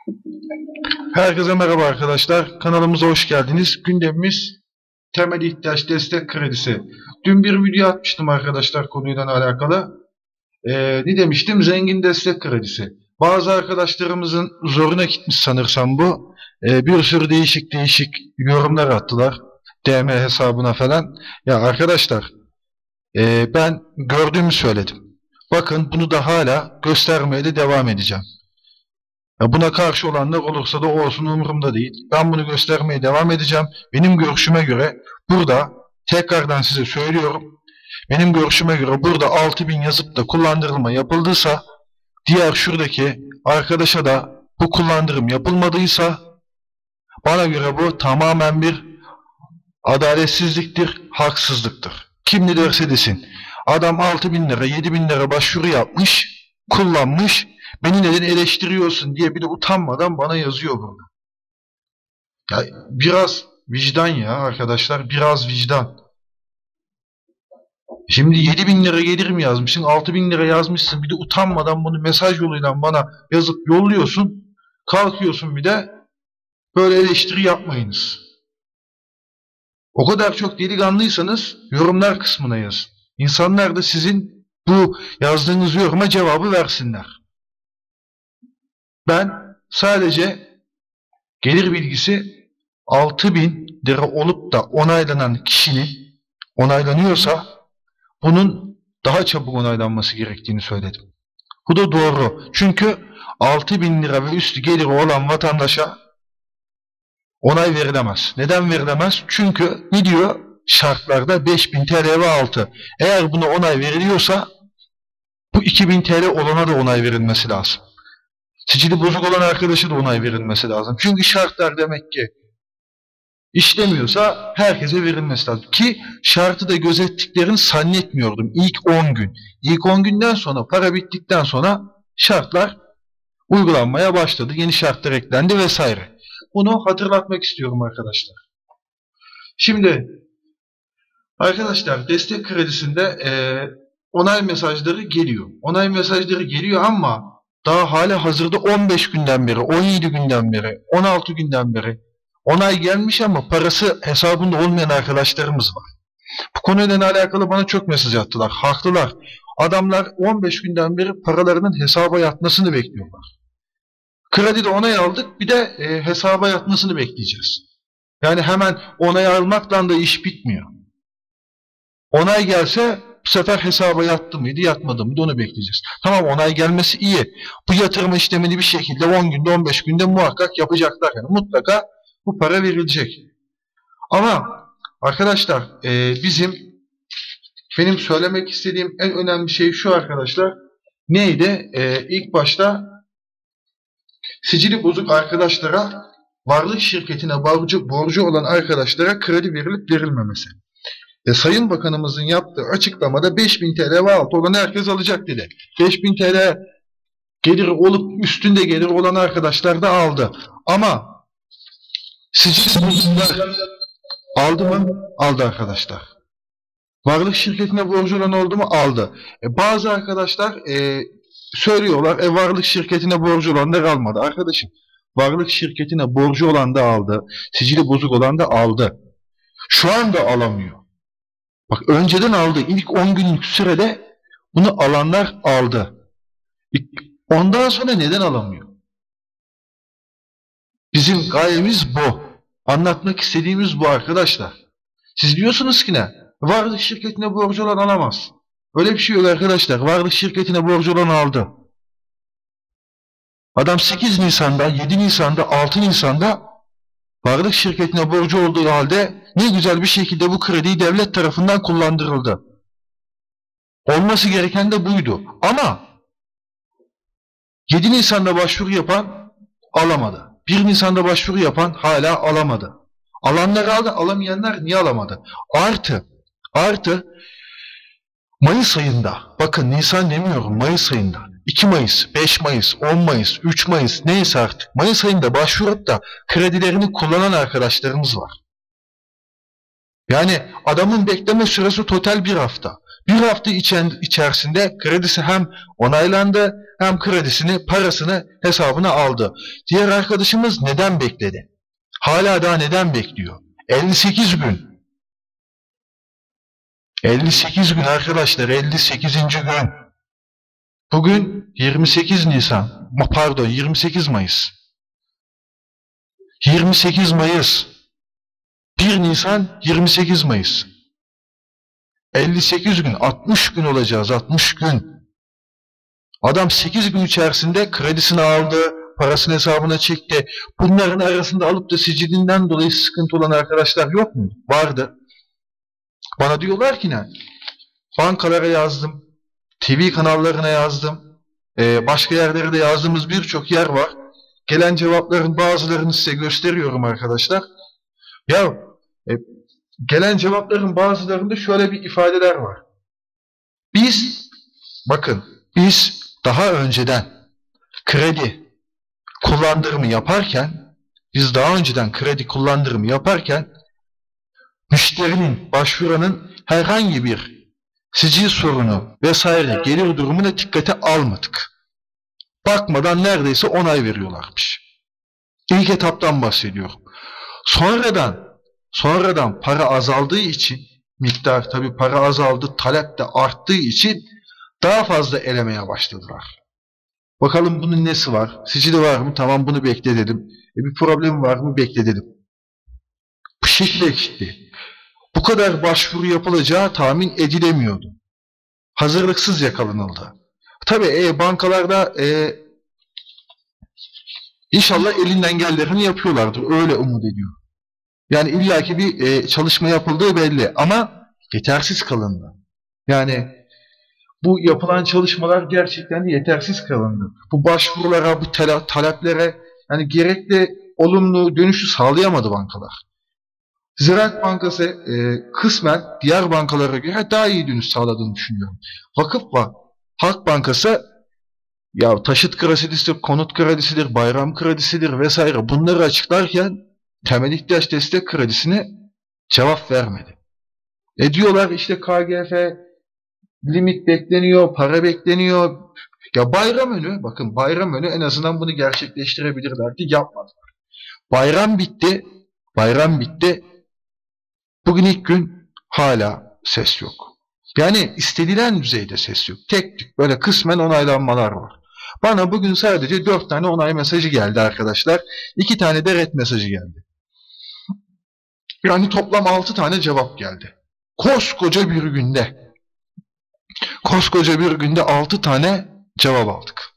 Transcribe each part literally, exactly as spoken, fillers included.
Herkese merhaba arkadaşlar. Kanalımıza hoş geldiniz. Gündemimiz temel ihtiyaç destek kredisi. Dün bir video atmıştım arkadaşlar konuyla alakalı. Ee, ne demiştim? Zengin destek kredisi. Bazı arkadaşlarımızın zoruna gitmiş sanırsam bu. Ee, bir sürü değişik değişik yorumlar attılar. D M hesabına falan. Ya arkadaşlar e, ben gördüğümü söyledim. Bakın bunu da hala göstermeye de devam edeceğim. Ya buna karşı olanlar olursa da olsun, umurumda değil. Ben bunu göstermeye devam edeceğim. Benim görüşüme göre burada, tekrardan size söylüyorum, benim görüşüme göre burada altı bin yazıp da kullandırılma yapıldıysa, diğer şuradaki arkadaşa da bu kullandırım yapılmadıysa, bana göre bu tamamen bir adaletsizliktir, haksızlıktır. Kim ne derse desin. Adam altı bin lira, yedi bin lira başvuru yapmış, kullanmış. Beni neden eleştiriyorsun diye bir de utanmadan bana yazıyor burada. Ya biraz vicdan ya arkadaşlar, biraz vicdan. Şimdi yedi bin lira gelir mi yazmışsın, altı bin lira yazmışsın, bir de utanmadan bunu mesaj yoluyla bana yazıp yolluyorsun. Kalkıyorsun bir de böyle eleştiri yapmayınız. O kadar çok delikanlıysanız yorumlar kısmına yazın. İnsanlar da sizin bu yazdığınız yoruma cevabı versinler. Ben sadece gelir bilgisi altı bin lira olup da onaylanan kişinin onaylanıyorsa bunun daha çabuk onaylanması gerektiğini söyledim. Bu da doğru. Çünkü altı bin lira ve üstü geliri olan vatandaşa onay verilemez. Neden verilemez? Çünkü ne diyor? Şartlarda beş bin T L ve altı. Eğer buna onay veriliyorsa bu iki bin T L olana da onay verilmesi lazım. Sicili bozuk olan arkadaşı da onay verilmesi lazım. Çünkü şartlar demek ki işlemiyorsa herkese verilmesi lazım. Ki şartı da gözettiklerini zannetmiyordum ilk on gün. İlk on günden sonra, para bittikten sonra şartlar uygulanmaya başladı. Yeni şartlar eklendi vesaire. Bunu hatırlatmak istiyorum arkadaşlar. Şimdi arkadaşlar destek kredisinde e, onay mesajları geliyor. Onay mesajları geliyor ama daha hala hazırda on beş günden beri, on yedi günden beri, on altı günden beri onay gelmiş ama parası hesabında olmayan arkadaşlarımız var. Bu konuyla alakalı bana çok mesaj attılar. Haklılar. Adamlar on beş günden beri paralarının hesaba yatmasını bekliyorlar. Kredide onay aldık, bir de e, hesaba yatmasını bekleyeceğiz. Yani hemen onay almakla da iş bitmiyor. Onay gelse bu sefer hesaba yattı mıydı, yatmadı mıydı onu bekleyeceğiz. Tamam, onay gelmesi iyi. Bu yatırım işlemini bir şekilde on günde, on beş günde muhakkak yapacaklar. Yani mutlaka bu para verilecek. Ama arkadaşlar e, bizim benim söylemek istediğim en önemli şey şu arkadaşlar. Neydi? E, ilk başta sicili bozuk arkadaşlara, varlık şirketine borcu, borcu olan arkadaşlara kredi verilip verilmemesi. E, Sayın Bakanımızın yaptığı açıklamada beş bin T L ve altı olan herkes alacak dedi. beş bin T L geliri olup üstünde geliri olan arkadaşlar da aldı. Ama sicil bozuklar aldı mı? Aldı arkadaşlar. Varlık şirketine borcu olan oldu mu? Aldı. E, bazı arkadaşlar e, söylüyorlar, e, varlık şirketine borcu olan da almadı. Arkadaşım, varlık şirketine borcu olan da aldı. Sicili bozuk olan da aldı. Şu anda alamıyor. Bak, önceden aldı. İlk on günlük sürede bunu alanlar aldı. Ondan sonra neden alamıyor? Bizim gayemiz bu. Anlatmak istediğimiz bu arkadaşlar. Siz diyorsunuz ki ne? Varlık şirketine borcu olan alamaz. Öyle bir şey yok arkadaşlar. Varlık şirketine borcu olan aldı. Adam sekiz Nisan'da, yedi Nisan'da, altı Nisan'da varlık şirketine borcu olduğu halde ne güzel bir şekilde bu krediyi devlet tarafından kullandırıldı. Olması gereken de buydu. Ama yedi Nisan'da başvuru yapan alamadı. bir Nisan'da başvuru yapan hala alamadı. Alanlar aldı, alamayanlar niye alamadı? Artı, artı Mayıs ayında, bakın Nisan demiyorum, Mayıs ayında, iki Mayıs, beş Mayıs, on Mayıs, üç Mayıs neyse artık Mayıs ayında başvurup da kredilerini kullanan arkadaşlarımız var. Yani adamın bekleme süresi total bir hafta. Bir hafta içen, içerisinde kredisi hem onaylandı hem kredisini, parasını hesabına aldı. Diğer arkadaşımız neden bekledi? Hala daha neden bekliyor? elli sekiz gün. elli sekiz gün arkadaşlar, elli sekizinci gün. Bugün yirmi sekiz Nisan, pardon yirmi sekiz Mayıs. yirmi sekiz Mayıs. bir Nisan, yirmi sekiz Mayıs. elli sekiz gün, altmış gün olacağız, altmış gün. Adam sekiz gün içerisinde kredisini aldı, parasını hesabına çekti. Bunların arasında alıp da sicilinden dolayı sıkıntı olan arkadaşlar yok mu? Vardı. Bana diyorlar ki ne? Bankalara yazdım, T V kanallarına yazdım, ee, başka yerlere de yazdığımız birçok yer var. Gelen cevapların bazılarını size gösteriyorum arkadaşlar. Ya e, gelen cevapların bazılarında şöyle bir ifadeler var. Biz, bakın, biz daha önceden kredi kullandırımı yaparken, biz daha önceden kredi kullandırımı yaparken, müşterinin, başvuranın herhangi bir sicil sorunu vesaire gelir durumuna dikkate almadık. Bakmadan neredeyse onay veriyorlarmış. İlk etaptan bahsediyorum. Sonradan, sonradan para azaldığı için, miktar tabii para azaldı, talep de arttığı için daha fazla elemeye başladılar. Bakalım bunun nesi var? Sicili var mı? Tamam, bunu bekleyelim. E bir problem var mı? Bekleyelim. Bu şekilde gitti. Bu kadar başvuru yapılacağı tahmin edilemiyordu. Hazırlıksız yakalanıldı. Tabii e, bankalarda e, inşallah elinden geleni yapıyorlardır. Öyle umut ediyor. Yani illaki bir e, çalışma yapıldığı belli ama yetersiz kalındı. Yani bu yapılan çalışmalar gerçekten de yetersiz kalındı. Bu başvurulara, bu taleplere yani gerekli olumlu dönüşü sağlayamadı bankalar. Ziraat Bankası e, kısmen diğer bankalara göre daha iyi dönüş sağladığını düşünüyorum. Vakıfbank, Halk Bankası ya taşıt kredisidir, konut kredisidir, bayram kredisidir vesaire bunları açıklarken temel ihtiyaç destek kredisine cevap vermedi. E diyorlar işte K G F limit bekleniyor, para bekleniyor. Ya bayram önü, bakın bayram önü en azından bunu gerçekleştirebilirlerdi, yapmadılar. Bayram bitti, bayram bitti. Bugün ilk gün hala ses yok. Yani istenilen düzeyde ses yok. Tek tük böyle kısmen onaylanmalar var. Bana bugün sadece dört tane onay mesajı geldi arkadaşlar. iki tane de red mesajı geldi. Yani toplam altı tane cevap geldi. Koskoca bir günde. Koskoca bir günde altı tane cevap aldık.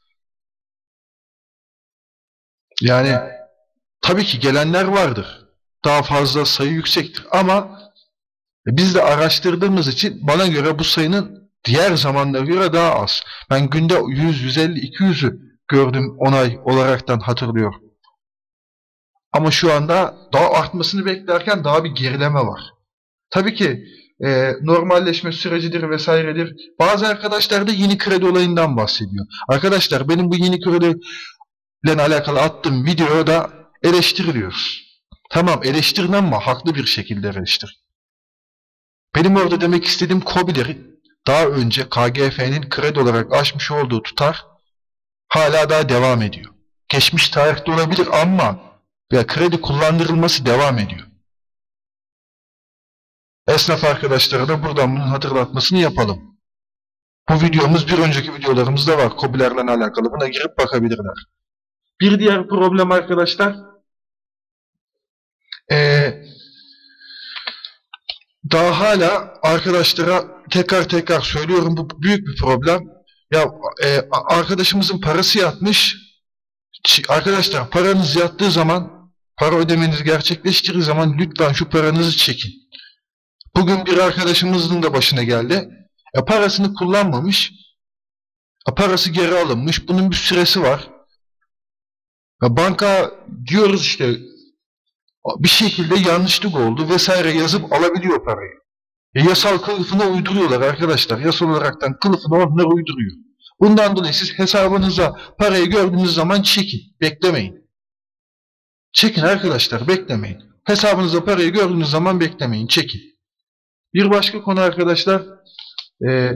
Yani tabii ki gelenler vardır. Daha fazla sayı yüksektir ama biz de araştırdığımız için bana göre bu sayının diğer zamanlara göre daha az. Ben günde yüz, yüz elli, iki yüzü gördüm onay olaraktan hatırlıyorum. Ama şu anda daha artmasını beklerken daha bir gerileme var. Tabii ki e, normalleşme sürecidir vesairedir. Bazı arkadaşlar da yeni kredi olayından bahsediyor. Arkadaşlar benim bu yeni krediyle alakalı attığım videoda eleştiriliyoruz. Tamam, eleştirin ama haklı bir şekilde eleştir. Benim orada demek istediğim KOBİ'lerin daha önce K G F'nin kredi olarak açmış olduğu tutar hala daha devam ediyor. Geçmiş tarihte olabilir ama ya kredi kullandırılması devam ediyor. Esnaf arkadaşlara da buradan bunun hatırlatmasını yapalım. Bu videomuz bir önceki videolarımızda var KOBİ'lerle alakalı. Buna girip bakabilirler. Bir diğer problem arkadaşlar ee, daha hala arkadaşlara tekrar tekrar söylüyorum, bu büyük bir problem. Ya e, arkadaşımızın parası yatmış. Arkadaşlar paranız yattığı zaman, para ödemenizi gerçekleştiği zaman lütfen şu paranızı çekin. Bugün bir arkadaşımızın da başına geldi. E, parasını kullanmamış. E, parası geri alınmış. Bunun bir süresi var. E, banka diyoruz işte bir şekilde yanlışlık oldu vesaire yazıp alabiliyor parayı. E, yasal kılıfına uyduruyorlar arkadaşlar. Yasal olaraktan kılıfına onlar uyduruyor. Bundan dolayı siz hesabınıza parayı gördüğünüz zaman çekin. Beklemeyin. Çekin arkadaşlar, beklemeyin. Hesabınıza parayı gördüğünüz zaman beklemeyin. Çekin. Bir başka konu arkadaşlar. E,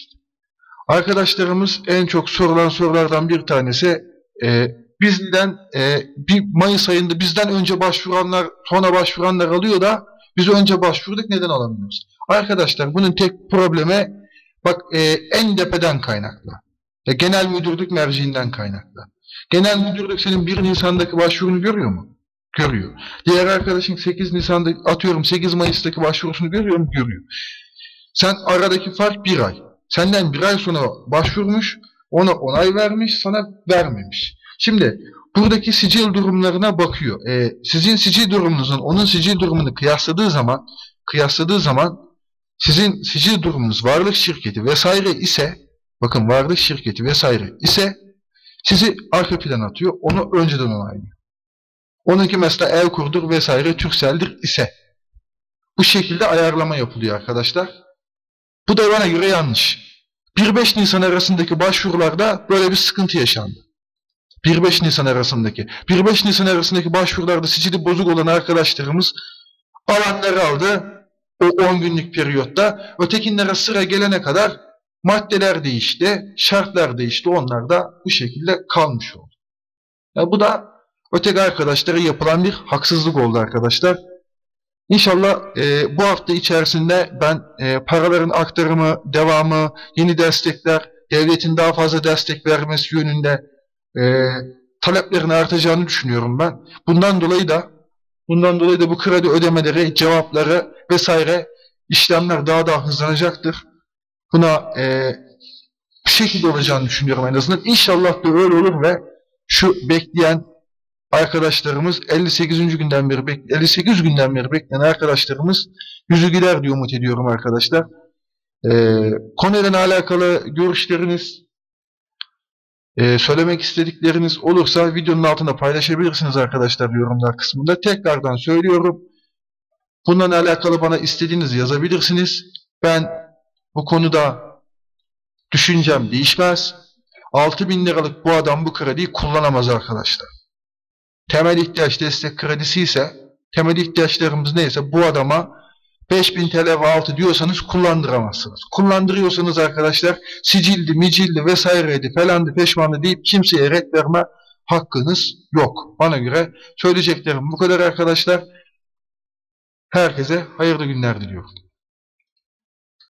arkadaşlarımız en çok sorulan sorulardan bir tanesi e, bizden e, bir Mayıs ayında bizden önce başvuranlar sonra başvuranlar alıyor da biz önce başvurduk neden alamıyoruz? Arkadaşlar bunun tek problemi bak e, en tepeden kaynaklı. E, genel müdürlük merciinden kaynaklı. Genel müdürlük senin bir Nisan'daki başvurunu görüyor mu? Görüyor. Diğer arkadaşın sekiz Nisan'da atıyorum sekiz Mayıs'taki başvurusunu görüyor mu? Görüyor. Sen aradaki fark bir ay. Senden bir ay sonra başvurmuş, ona onay vermiş, sana vermemiş. Şimdi buradaki sicil durumlarına bakıyor. E, sizin sicil durumunuzun onun sicil durumunu kıyasladığı zaman kıyasladığı zaman sizin sicil durumunuz varlık şirketi vesaire ise bakın varlık şirketi vesaire ise sizi arka plan atıyor. Onu önceden onaylıyor. Onunki mesela Evkur'dur vesaire Turkcell'dir ise bu şekilde ayarlama yapılıyor arkadaşlar. Bu da bana göre yanlış. bir beş Nisan arasındaki başvurularda böyle bir sıkıntı yaşandı. bir beş Nisan arasındaki. bir beş Nisan arasındaki başvurularda sicili bozuk olan arkadaşlarımız alanları aldı o on günlük periyotta. Ötekinlere sıra gelene kadar maddeler değişti, şartlar değişti. Onlar da bu şekilde kalmış oldu. Ya bu da öteki arkadaşlara yapılan bir haksızlık oldu arkadaşlar. İnşallah e, bu hafta içerisinde ben e, paraların aktarımı, devamı, yeni destekler, devletin daha fazla destek vermesi yönünde e, taleplerin artacağını düşünüyorum ben. Bundan dolayı da bundan dolayı da bu kredi ödemeleri, cevapları vesaire işlemler daha da hızlanacaktır. Buna e, bir şekilde olacağını düşünüyorum en azından. İnşallah da öyle olur ve şu bekleyen arkadaşlarımız elli sekizinci günden beri elli sekiz günden beri bekleyen arkadaşlarımız yüzü gider diye umut ediyorum arkadaşlar. Ee, konuyla alakalı görüşleriniz, e, söylemek istedikleriniz olursa videonun altında paylaşabilirsiniz arkadaşlar yorumlar kısmında. Tekrardan söylüyorum. Bununla alakalı bana istediğinizi yazabilirsiniz. Ben bu konuda düşüncem değişmez. altı bin liralık bu adam bu krediyi kullanamaz arkadaşlar. Temel ihtiyaç destek kredisi ise, temel ihtiyaçlarımız neyse bu adama beş bin T L ve altı diyorsanız kullandıramazsınız. Kullandırıyorsanız arkadaşlar sicildi, micildi vesaireydi falandı peşmandı deyip kimseye ret verme hakkınız yok. Bana göre söyleyeceklerim bu kadar arkadaşlar. Herkese hayırlı günler diliyorum.